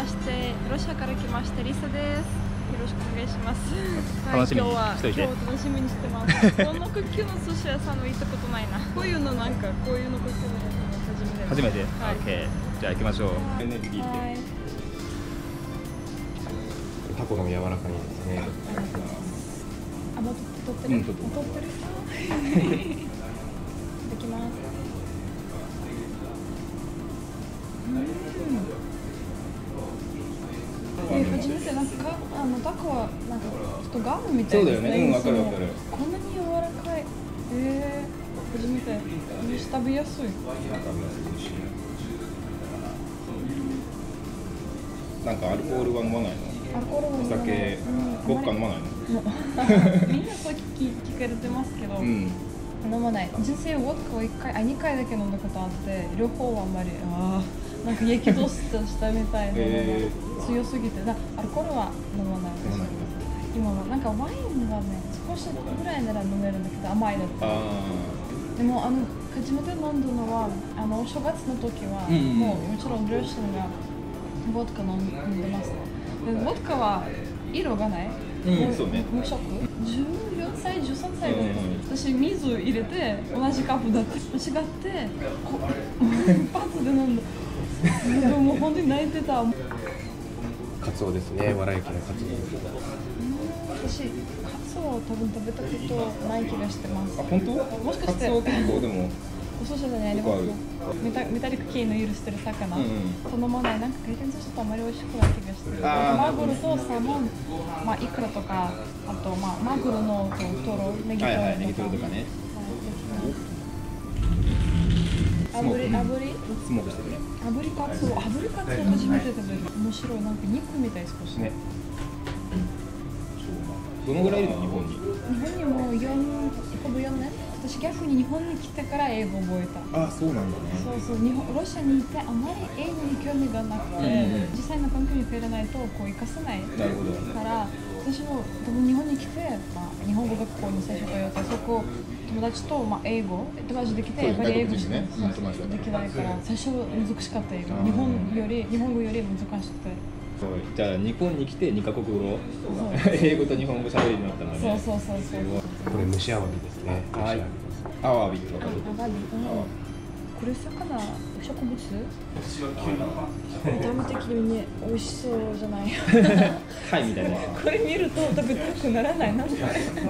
して、ロシアから来ましたリサです。よろしくお願いします。 楽しみにしといて。 今日楽しみにしてます。このクッキーの寿司屋さんは行ったことないな。こういうのクッキーのやつ初めて。 はい、 OK。じゃあ行きましょう。 タコの柔らかいですね。 あ、もう取ってる。取ってる。できます。初めてタコはガムみたいですね。 そうだよね。わかるわかる。 こんなに柔らかい。初めて。食べやすい。 なんかアルコールは飲まないの？ アルコールは飲まない。 お酒、ボッカ飲まないの？ みんなそう聞かれてますけど、飲まない。人生ウォッカを2回だけ飲んだことあって、両方はあんまりなんかやけどしたみたいで、強すぎてアルコールは飲まない。今はなんかワインがね、少しぐらいなら飲めるんだけど甘いだった。でも初めて飲んだのはお正月の時は、もうもちろん両親がボッカ飲んでます。でボッカは色がない。 そうね。 無色。14歳、13歳だった。私水入れて同じカップだって違ってパッツで飲んだ。もう本当に泣いてた。 カツオですね。わら焼きのカツオ。私カツオを多分食べたことない気がしてます。 あ、本当？ もしかして。 カツオ結構でも。 お寿司じゃない。メタリック系の許してる魚。頼まない。なんか回転寿司とあまり美味しくない気がしてる。マグロとサーモン、イクラとか、あとマグロのトロ、ネギトロとかね。炙り？ スモークしてるね。 炙りカツオ初めて食べる。面白い。なんか肉みたい少しね。 どのぐらいいるの？日本に？ 日本にもほぼ4年。私逆に日本に来てから英語を覚えた。 あ、そうなんだね。 そうロシアにいてあまり英語に興味がなくて、実際の環境に触れないと活かせない。 なるほど。 から私も多分日本に来て、日本語学校に最初通ってそこ友達と英語友達できてやっぱり英語しかできないから最初難しかった英語。日本語より難しくて。 じゃあ日本に来て2カ国語英語と日本語喋るようになったのね。 そう。 これ蒸しアワビですね。はい。アワビってわかる？ アワビ。これ魚植物？見た目的にね美味しそうじゃない。 貝みたいな。 これ見ると食べたくならないなんで？じゃあ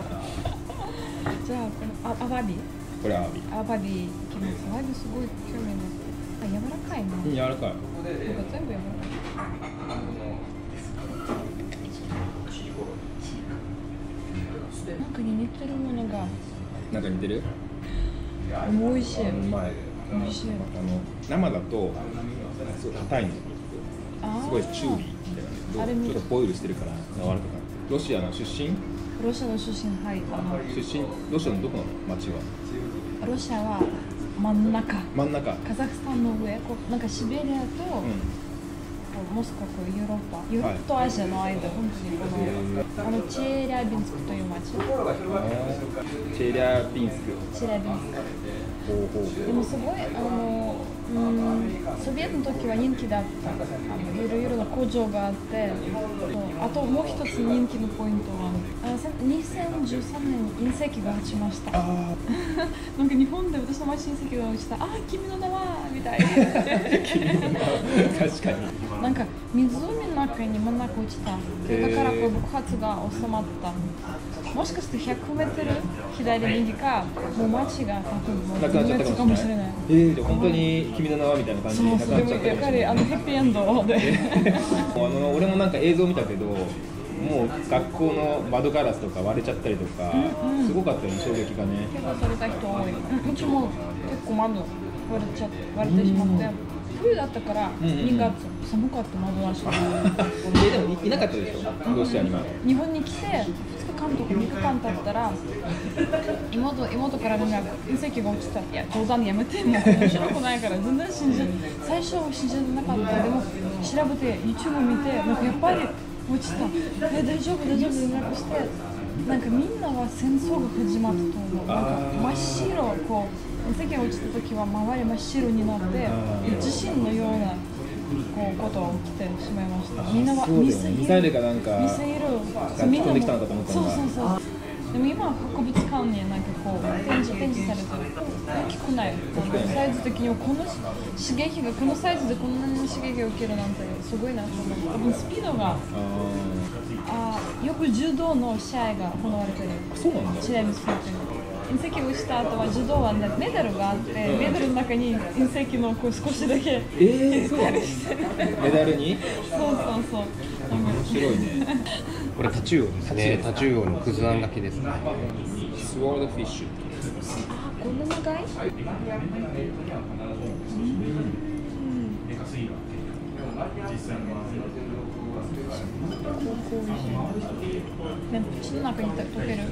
このアワビ。 これアワビ。 アワビいきます。アワビすごい興味です。柔らかいね。 柔らかい。 なんか全部柔らかい。なんかに似てるものが。 なんか似てる？ 美味しい。 うまい。 美味しい。 生だとすごい硬いの。すごいチューリーみたいな。ちょっとボイルしてるから柔らかくなって。ロシアの出身？ ロシアの出身、はい。 ロシアのどこの町は？ ロシアは真ん中。カザフスタンの上、なんかシベリアと、モスクワ、ヨーロッパとアジアの間、本当にチェリャビンスクという町。 チェリャビンスク。 でもすごいソビエトの時は人気だった。いろいろな工場があって、あともう一つ人気のポイントは2013年に隕石が落ちました。なんか日本で私の町に隕石が落ちた。君の名はみたいな。 確かに。 なんか湖の中に真ん中落ちた。だから爆発が収まった。もしかして100メートル左右かもう街が多分もうなくなっちゃったかもしれない。じゃあ本当に君の名はみたいな感じでなくなっちゃった。 でもやっぱりヘッピーエンドで。 俺もなんか映像見たけど、もう学校の窓ガラスとか割れちゃったりとか、すごかったよね、衝撃がね。 怪我された人多い。うちも結構窓割れてしまって。冬だったから2月寒かった窓足。 でもいなかったでしょ、ロシアには。 日本に来て2日間とか3日間経ったら妹から連絡、隕石が落ちた。いや冗談やめて、もう面白くないから全然最初は信じなかった。でも調べて YouTube 見てなんかやっぱり落ちた。大丈夫連絡して、なんかみんなは戦争が始まったと思う。なんか真っ白隕石が落ちた時は周り真っ白になって地震のようなことが起きてしまいました。みんなはミサイルがなんかミサイル飛んできたのかと思ったんだ。 そうでも今は博物館になんかこう展示されてる。大きくない。サイズ的にはこの刺激がこのサイズでこんなに刺激を受けるなんてすごいなと思う。多分スピードがよく柔道の試合が行われてる。 そうなんだ。 試合のスピード。隕石を打った後は柔道はメダルがあって、メダルの中に隕石のこう少しだけそうなの？メダルに？ そう面白いね。 これタチウオですね。タチウオのくずあんがけですね。 スワードフィッシュ。 こんな長い？口の中に溶ける。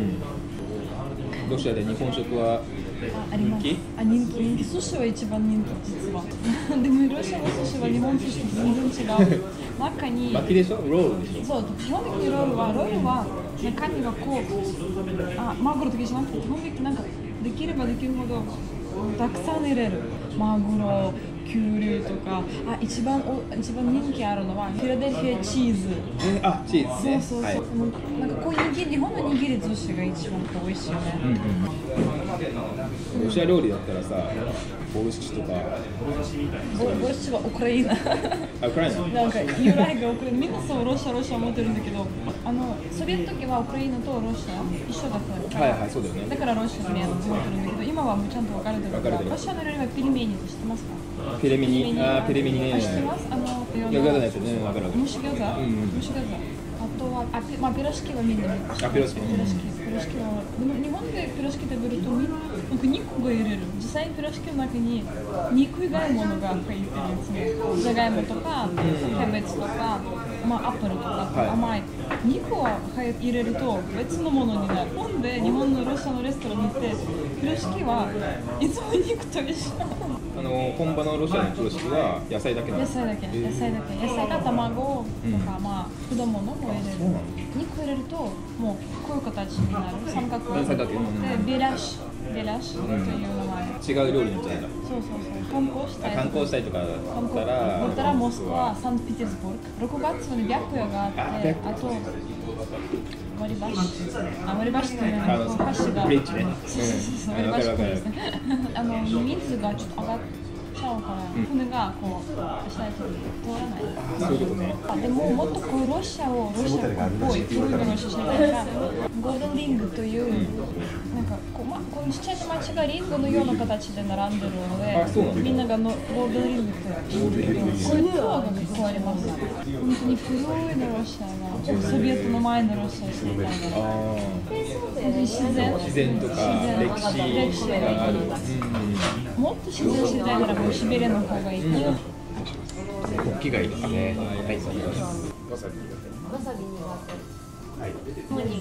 ロシアで日本食は人気？ 人気。寿司は一番人気実は。でもロシアの寿司は日本寿司と全然違う。中に巻きでしょ？ロールでしょ？ そう、基本的にロールは中身がこうマグロだけじゃなくて基本的になんかできればできるほどたくさん入れる。マグロ、キュウリとか、一番人気あるのはフィラデルフィアチーズ。 チーズね。 そう。なんかこういう日本の握り寿司が一番美味しいよね。 ロシア料理だったらさ、ボルシチとか。 ボルシチはウクライナ。 ウクライナ。 なんか由来がウクライナ。みんなそうロシア思ってるんだけど、ソビエトの時はウクライナとロシア一緒だった。 はい、そうだよね。 だからロシアに思ってるんだけど、今はもうちゃんと分かれてるから。ロシアの料理はピリメニって知ってますか？ ピレミニね。 知ってます？ 餃子のやつね、わかる。 蒸し餃子？蒸し餃子。あとはピロシキはみんな。 ピロシキはでも日本でピロシキ食べるとみんななんか肉が入れる。実際にピロシキの中に肉以外のものが入ってるやつね。じゃがいもとかキャベツとかアップルとか甘い肉を入れると別のものになる。なんで日本のロシアのレストランに行ってピロシキはいつも肉と一緒。 本場のロシアのピロシキは野菜だけなの？野菜だけ。野菜か卵とか果物も入れる。肉入れるともうこういう形になる。三角形でベラシという名前。 違う料理になっちゃうんだ。 そう。観光したいとかだったらモスクワ、サンピテルスブルク。6月に白夜があって、あと割り箸というのは箸が。 ブリッジね。 そう。割り箸とですね。水がちょっと上がっちゃうから、船がこう下に通らない。 そういうことね。 でももっとこうロシアっぽい古いのロシアじゃないからゴールデンリングというなんかこうちっちゃい町がリングのような形で並んでるので、みんながゴールデンリングって言うんだけど、こういうツアーが結構あります。本当に古いのロシアがソビエトの前のロシアみたいな。自然とか歴史がある。もっと自然自在ならもうシベリアの方がいい。 国旗がいいですね。はい。 わさび苦手。もう苦手。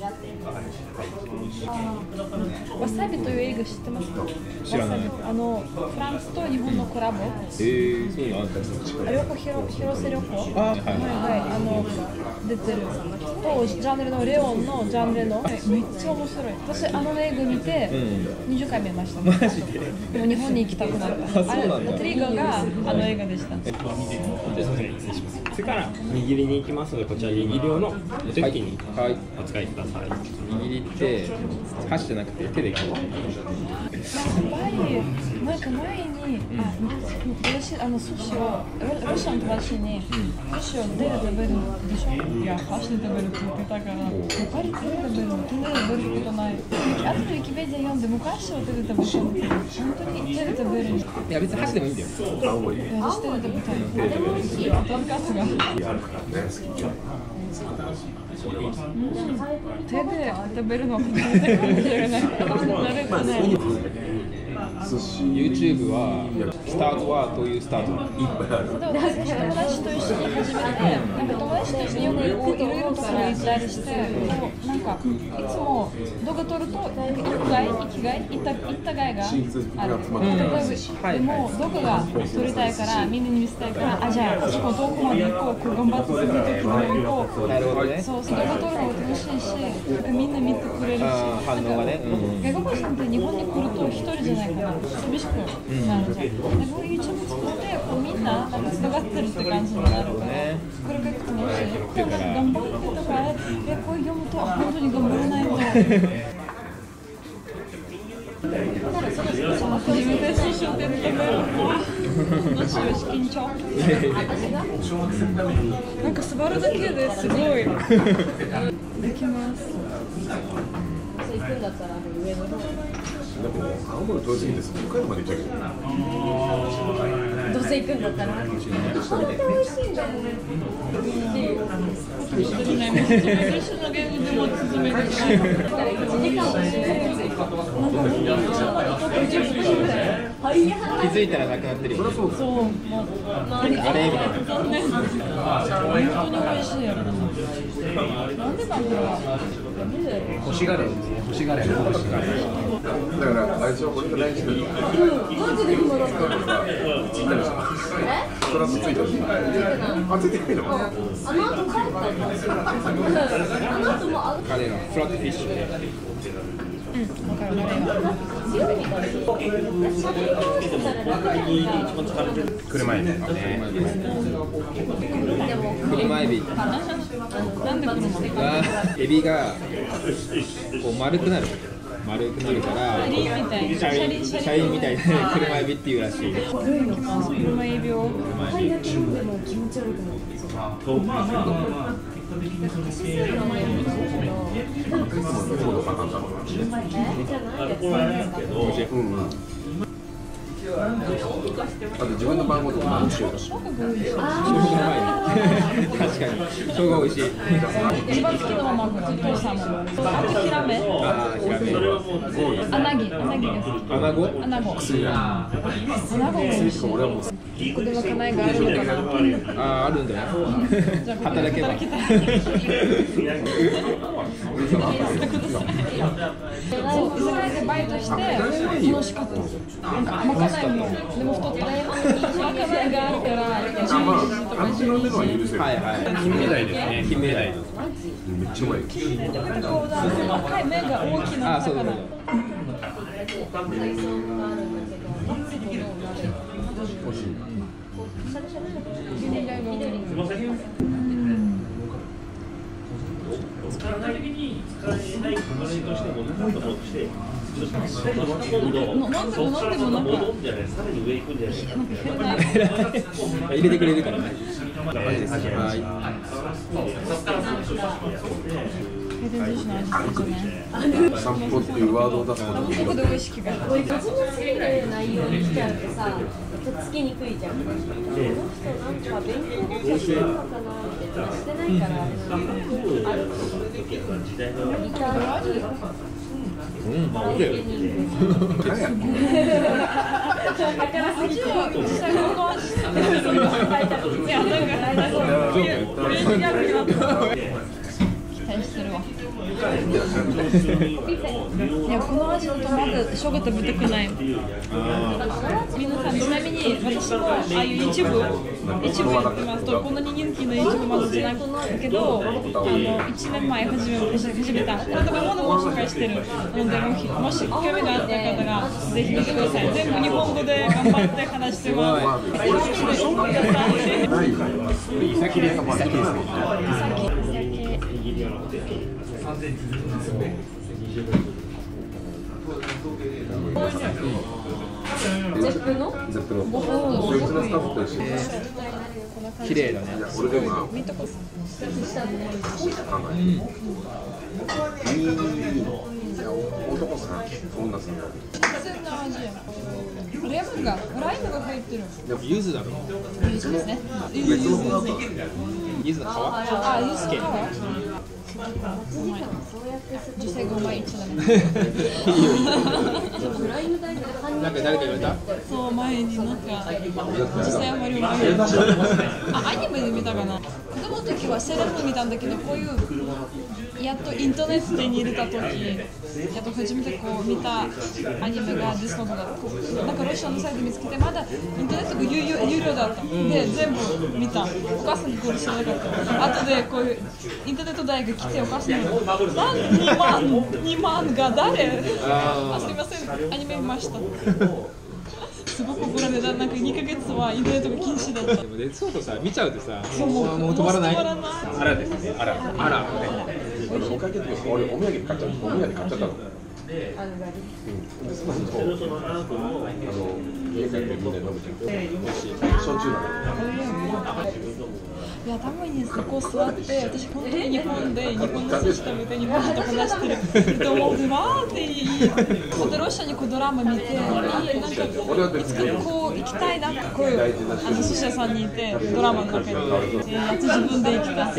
わさびという映画知ってますか？ 知らない。 フランスと日本のコラボ。 そういうのあったんですか？ 広瀬涼子。出てる。とジャンルのレオンのジャンルのめっちゃ面白い。私映画見て20回見ました。 マジで？ でも日本に行きたくなった。トリガーが映画でした。 それから握りに行きますので、こちら握り用のお手拭きにお使いください。 握りって箸じゃなくて手で切る。 なんか前に私寿司をロシアの友達に寿司を手で食べるでしょ？いや箸で食べるって言ってたから、やっぱり手で食べるの手で食べることない。あとウィキペディア読んで昔は手で食べたんだけど、本当に手で食べる。 いや別に箸でもいいんだよ。 私手で食べたい。でもトンカツが。手で食べるのが苦手かもしれない。 YouTube はスタートはどういうスタート？ 私友達と一緒に始めて、なんか友達と一緒によくいろいろところ行ったりして、なんかかいつも動画撮ると生きがいがある。でも動画が撮りたいからみんなに見せたいからじゃあそこどこまで行こう頑張ってするときまで行こう。 なるほどね。 そう動画撮るのも楽しいしみんな見てくれるし。 反応がね。 外国人って日本に来ると一人じゃないかな寂しくなるじゃん。でも YouTube 作ってみんな繋がってるって感じになるから、これ結構楽しい。頑張ってとかこれ読むと本当に頑張らないと。初めて書店で食べる緊張。なんか座るだけですごいできます。 行くんだったら上の方。 でも青森遠すぎて北海道まで行っちゃうけど。 どうせ行くんだったら。本当に美味しいんだよね。 一緒のゲームでも進める。1時間もしない。 気づいたらなくなってるよね。 そう、もうあれみたいな。残念。本当に美味しいやろ。なんでなんだろう。 干しガレーですね。干しガレー。 だからあれでしょ、これが大事なの。 マジで今だった。 ついたりします。トランプついたり。あ、ついてないの？ あの後帰ったんだ。あの後もカレーのフラットフィッシュで。 わかるカレーが。 車エビね。車エビ。 なんでエビがこう丸くなるから車輪みたいな車輪みたいな車エビっていうらしい。 車エビを階段飲んでも気持ち悪くなる。 あと自分の番号とかも教えたし。 確かに。生姜美味しい。 一番好きなのはマグロ、父さんも。あとヒラメ。 ヒラメ。 アナギが好き。 アナゴ？ アナゴ。アナゴ美味しい。 俺はもうここでまかないがあるのかな。 あるんだよ。働けば。 そう、居酒屋でバイトして楽しかった。まかないもでも太った。まかないがあったら11時とか12時。 はいはい。金目鯛ですね。金目鯛。 めっちゃうまい。 赤い目が大きな魚。 欲しい。 使わない時に使えない話としても何ともしてなんでも戻んじゃないさらに上行くんじゃない入れてくれるからね。 散歩っていうワードを出すことにここで美味しくが。 これ自分の好きな内容にしちゃうとさ、とっつきにくいじゃん。この人なんか勉強ばっかしてるのかなってしてないからある。ギター。 うん、だから味は実際この味いやなんか期待してるわ。いやこの味のトマト生姜食べたくない。皆さんちなみに私もああいう一部やってますとこんなに人気の一部まずじゃないけど1年前始めたこれとかまだも紹介してるのでもし興味があった方がぜひ見てください。全部日本語で頑張って話してます。 イサキですね。 ゼップのスタッフと一緒に綺麗だね。 俺でもな、男さん、女さんレモンがライムが入ってる。 柚子だろ。 柚子ですね。 柚子の皮？ あ、柚子の皮。女性がうまい一だね。 なんか誰か言われた？ そう前になんか実際あまりうまい。あ、アニメで見たかな。子供の時はセーラームーン見たんだけどこういうやっとインターネット手に入れた時、やっと初めてこう見たアニメがデスノートだった。なんかロシアのサイト見つけて、まだインターネットが有料だった。で、全部見た。お母さんにこれ知らなかった。後でこういうインターネット代が来て、お母さんに2万が誰？あ、すみません、アニメ見ました。すごく怒られた。なんか2ヶ月はインターネットが禁止だった。 でもデスノートさ、見ちゃうとさ、 もう止まらない。 あらですね。あら。 おかげで俺お土産買っちゃったの。で、その後家帰ってみんなで飲むじゃん。美味しい。焼酎なの。 いや、たまにそこ座って、私本当に日本で日本の寿司食べて日本と話してると思うで、わーっていい。ロシアにこうドラマ見て、なんかいつかこう行きたいなってこういう寿司屋さんにいてドラマの中に、自分で行きたい。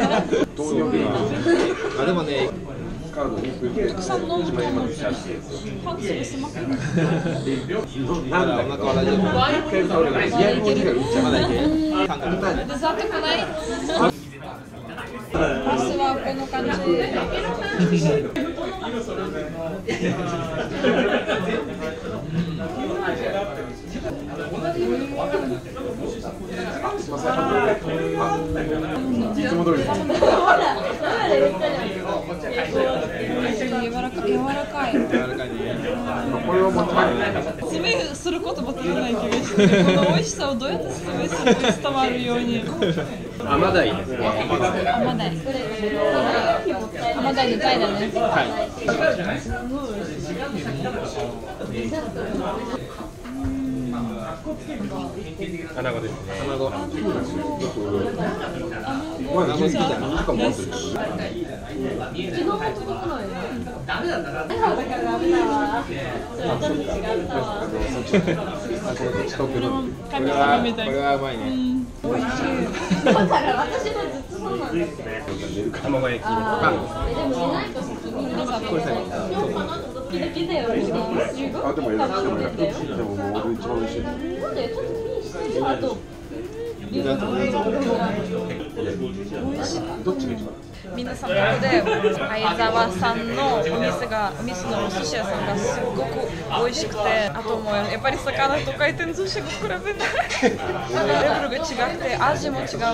でもね。 たくさん飲むと思ってパンツにすまくなんだお腹笑いじゃないまだいけるデザートくないパスはこの感じいつも通りです。 柔らかいね。 これを持って説明することも足りない気がして、この美味しさをどうやって説明すると伝わるように。 甘鯛ですね。 甘鯛で鯛だね。 はい。 穴子ですね。 穴子。 これはうまいね。 美味しい。 だから私もずっとそうなんだけど。 卵焼き。 でも寝ないと先に皆さん今日もなんかドキドキだよね。すごい。 でももう俺一番美味しい。 なんでちょっと気にしてるあと。 どっちが一番？ 皆さんここで相沢さんのお店のお寿司屋さんがすごく美味しくて、あともうやっぱり魚と回転寿司が比べないレベルが違くて味も違うし、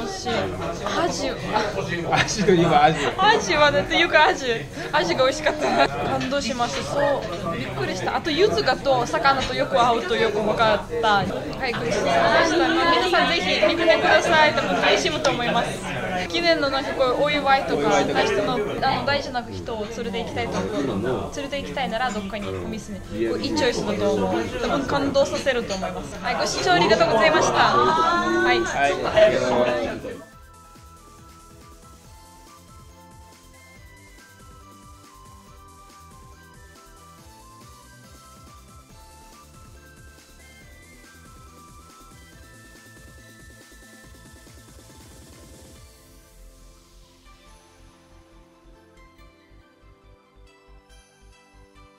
味といえば味はねっていうか味が美味しかった。感動しました。そうびっくりした。あと柚子がと魚とよく合うとよく分かった。はい、ごちそうさまでした。皆さんぜひ見てください。多分楽しむと思います。記念のなんかこうお祝いとか大事な人を連れて行きたいならどっかにお店にこういいチョイスだと思う。多分感動させると思います。はい、ご視聴ありがとうございました。はい。